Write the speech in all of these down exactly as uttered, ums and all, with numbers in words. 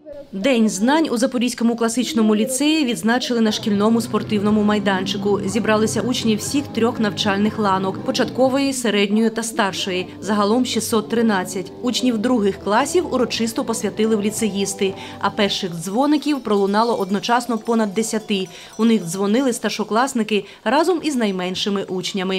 День знань у Запорізькому класичному ліцеї відзначили на шкільному спортивному майданчику. Зібралися учні всіх трьох навчальних ланок – початкової, середньої та старшої. Загалом шістсот тринадцять. Учнів других класів урочисто посвятили в ліцеїсти, а перших дзвоників пролунало одночасно понад десяти. У них дзвонили старшокласники разом із найменшими учнями.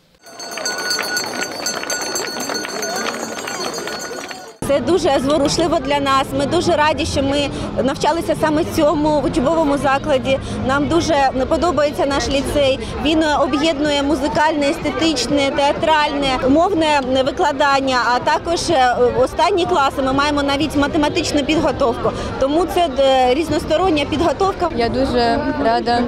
Це дуже зворушливо для нас. Ми дуже раді, що ми навчалися саме цьому учбовому закладі. Нам дуже подобається наш ліцей. Він об'єднує музикальне, естетичне, театральне, мовне викладання, а також останні класи ми маємо навіть математичну підготовку. Тому це різностороння підготовка. Я дуже рада,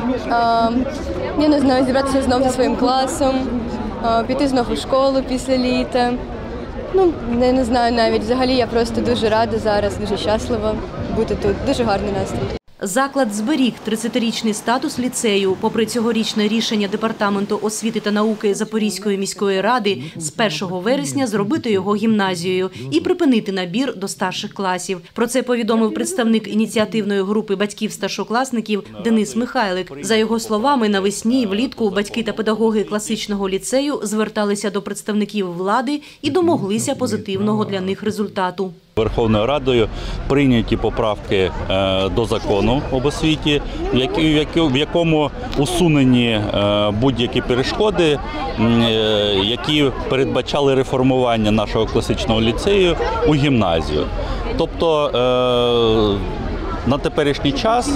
я не знаю, зібратися знову зі своїм класом, піти знову в школу після літа. Ну, не, не знаю навіть. Взагалі я просто дуже рада зараз, дуже щаслива бути тут. Дуже гарний настрій. Заклад зберіг тридцятирічний статус ліцею. Попри цьогорічне рішення Департаменту освіти та науки Запорізької міської ради з першого вересня зробити його гімназією і припинити набір до старших класів. Про це повідомив представник ініціативної групи батьків-старшокласників Денис Михайлик. За його словами, навесні і влітку батьки та педагоги класичного ліцею зверталися до представників влади і домоглися позитивного для них результату. Верховною Радою прийняті поправки до закону об освіті, в якому усунені будь-які перешкоди, які передбачали реформування нашого класичного ліцею у гімназію. Тобто на теперішній час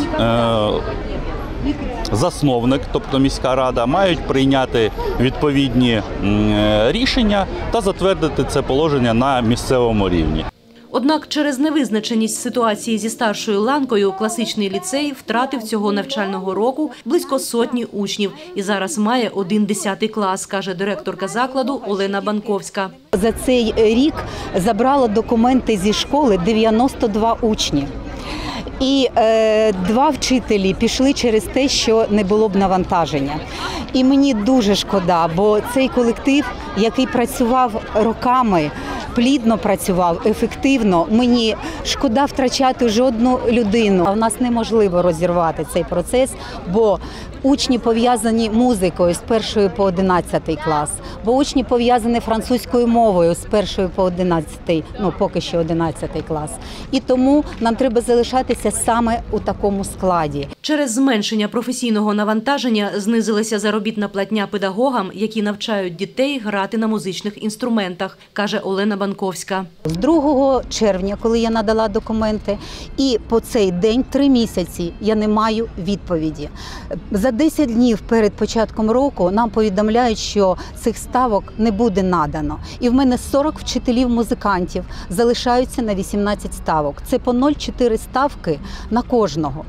засновник, тобто міська рада, мають прийняти відповідні рішення та затвердити це положення на місцевому рівні. Однак через невизначеність ситуації зі старшою ланкою класичний ліцей втратив цього навчального року близько сотні учнів і зараз має один десятий клас, каже директорка закладу Олена Банковська. За цей рік забрало документи зі школи дев'яносто два учні. І е, два вчителі пішли через те, що не було б навантаження. І мені дуже шкода, бо цей колектив, який працював роками, плідно працював, ефективно, мені шкода втрачати жодну людину. А в нас неможливо розірвати цей процес, бо учні пов'язані музикою з першої по одинадцятий клас, бо учні пов'язані французькою мовою з першої по одинадцятий, ну поки що одинадцятий клас. І тому нам треба залишатися саме у такому складі. Через зменшення професійного навантаження знизилася заробітна платня педагогам, які навчають дітей грати на музичних інструментах, каже Олена Банковська. З другого червня, коли я надала документи, і по цей день, три місяці, я не маю відповіді. За десять днів перед початком року нам повідомляють, що цих ставок не буде надано. І в мене сорок вчителів-музикантів залишаються на вісімнадцять ставок. Це по нуль цілих чотири ставки на кожного.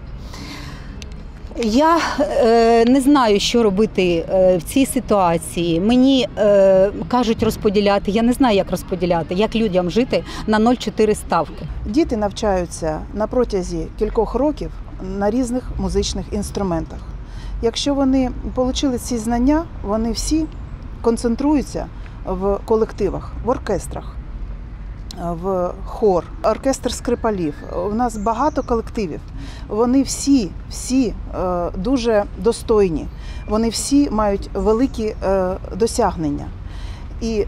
Я е, не знаю, що робити е, в цій ситуації. Мені е, кажуть розподіляти, я не знаю, як розподіляти, як людям жити на нуль цілих чотири ставки. Діти навчаються на протязі кількох років на різних музичних інструментах. Якщо вони отримали ці знання, вони всі концентруються в колективах, в оркестрах, в хор, оркестр скрипалів. У нас багато колективів. Вони всі, всі дуже достойні. Вони всі мають великі досягнення. І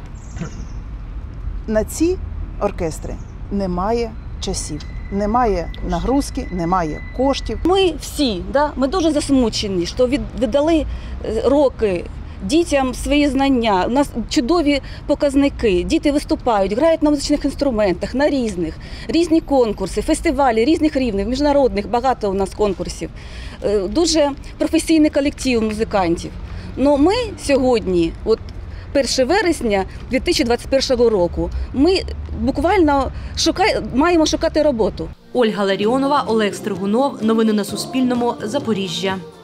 на ці оркестри немає часів. Немає нагрузки, немає коштів. Ми всі, да, ми дуже засмучені, що віддали роки дітям свої знання. У нас чудові показники. Діти виступають, грають на музичних інструментах, на різних. Різні конкурси, фестивалі різних рівнів, міжнародних, багато у нас конкурсів. Дуже професійний колектив музикантів. Но ми сьогодні, от перше вересня дві тисячі двадцять першого року, ми буквально шукає, маємо шукати роботу. Ольга Ларіонова, Олег Стригунов. Новини на Суспільному. Запоріжжя.